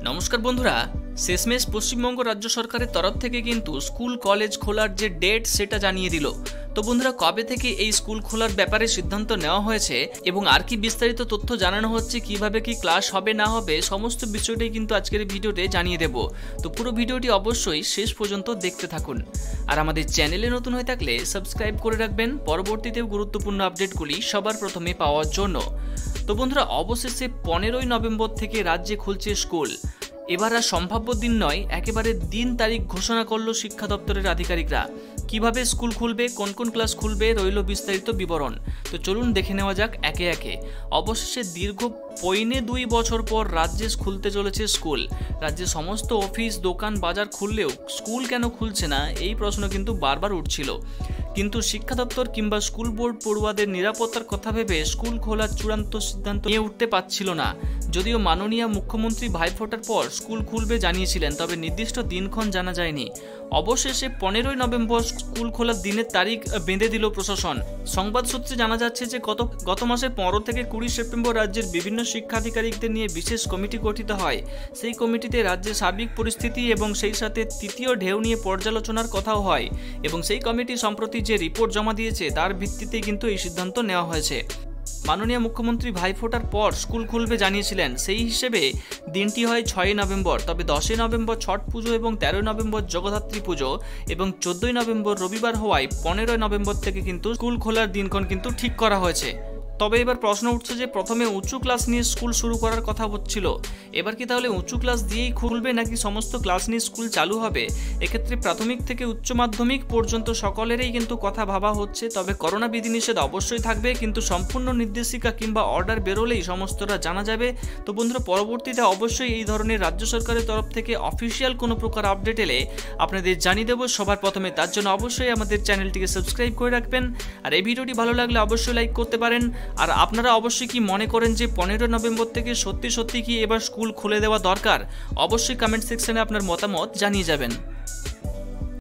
নমস্কার বন্ধুরা, শেষমেশ পশ্চিমবঙ্গ রাজ্য সরকারের তরফ থেকে কিন্তু স্কুল কলেজ খোলার যে ডেট সেটা জানিয়ে দিল। তো বন্ধুরা, কবে থেকে এই স্কুল খোলার ব্যাপারে সিদ্ধান্ত নেওয়া হয়েছে এবং আর কি বিস্তারিত তথ্য জানানো হচ্ছে, কিভাবে কি ক্লাস হবে না হবে, সমস্ত বিষয়টাই কিন্তু আজকের ভিডিওতে জানিয়ে দেব। তো পুরো ভিডিওটি অবশ্যই শেষ পর্যন্ত দেখতে থাকুন। আর আমাদের চ্যানেলে নতুন হয়ে থাকলে সাবস্ক্রাইব করে রাখবেন পরবর্তীতেও গুরুত্বপূর্ণ আপডেটগুলি সবার প্রথমে পাওয়ার জন্য। তো বন্ধুরা, অবশেষে 15ই নভেম্বর থেকে রাজ্যে খুলছে স্কুল। এবার আর সম্ভাব্য দিন নয়, একেবারে দিন তারিখ ঘোষণা করলো শিক্ষা দপ্তরের আধিকারিকরা। কিভাবে স্কুল খুলবে, কোন কোন ক্লাস খুলবে, রইল বিস্তারিত বিবরণ। তো চলুন দেখে নেওয়া যাক একে একে। অবশেষে দীর্ঘ 2.25 বছর পর রাজ্যে খুলতে চলেছে স্কুল। রাজ্যে সমস্ত অফিস দোকান বাজার খুললেও স্কুল কেন খুলছে না, এই প্রশ্ন কিন্তু বারবার উঠছিল। কিন্তু শিক্ষা দপ্তর কিংবা স্কুল বোর্ড পড়ুয়াদের নিরাপত্তার কথা ভেবে স্কুল খোলার চূড়ান্ত সিদ্ধান্ত নিয়ে উঠতে পারছিল না। যদিও মাননীয় মুখ্যমন্ত্রী ভাইফোঁটার পর স্কুল খুলবে জানিয়েছিলেন, তবে নির্দিষ্ট দিনক্ষণ জানা যায়নি। অবশেষে 15ই নভেম্বর স্কুল খোলার দিনের তারিখ বেঁধে দিল প্রশাসন। সংবাদ সূত্রে জানা যাচ্ছে যে গত মাসের 15 থেকে 20 সেপ্টেম্বর রাজ্যের বিভিন্ন শিক্ষাধিকারিকদের নিয়ে বিশেষ কমিটি গঠিত হয়। সেই কমিটিতে রাজ্যের সার্বিক পরিস্থিতি এবং সেই সাথে তৃতীয় ঢেউ নিয়ে পর্যালোচনার কথাও হয়, এবং সেই কমিটি সম্প্রতি যে রিপোর্ট জমা দিয়েছে তার ভিত্তিতেই কিন্তু এই সিদ্ধান্ত নেওয়া হয়েছে। মাননীয় মুখ্যমন্ত্রী ভাইফোঁটার পর স্কুল খুলবে জানিয়েছিলেন, সেই হিসেবে দিনটি হয় 6ই নভেম্বর। তবে 10ই নভেম্বর ছট পুজো এবং 13ই নভেম্বর জগদ্ধাত্রী পুজো এবং 14ই নভেম্বর রবিবার হওয়ায় 15ই নভেম্বর থেকে কিন্তু স্কুল খোলার দিনক্ষণ কিন্তু ঠিক করা হয়েছে। তবে এবার প্রশ্ন উঠছে যে প্রথমে উঁচু ক্লাস নিয়ে স্কুল শুরু করার কথা হচ্ছিল, এবার কি তাহলে উঁচু ক্লাস দিয়েই খুলবে নাকি সমস্ত ক্লাস নিয়ে স্কুল চালু হবে? এক্ষেত্রে প্রাথমিক থেকে উচ্চ মাধ্যমিক পর্যন্ত সকলেরই কিন্তু কথা ভাবা হচ্ছে। তবে করোনা বিধিনিষেধ অবশ্যই থাকবে, কিন্তু সম্পূর্ণ নির্দেশিকা কিংবা অর্ডার বেরোলেই সমস্তটা জানা যাবে। তো বন্ধুরা, পরবর্তীতে অবশ্যই এই ধরনের রাজ্য সরকারের তরফ থেকে অফিসিয়াল কোনো প্রকার আপডেট এলে আপনাদের জানিয়ে দেবো সবার প্রথমে। তার জন্য অবশ্যই আমাদের চ্যানেলটিকে সাবস্ক্রাইব করে রাখবেন। আর এই ভিডিওটি ভালো লাগলে অবশ্যই লাইক করতে পারেন। আর আপনারা অবশ্যই কি মনে করেন যে 15 নভেম্বর থেকে সত্যি কি এবার স্কুল খুলে দেওয়া দরকার? অবশ্যই কমেন্ট সেকশনে আপনার মতামত জানিয়ে যাবেন।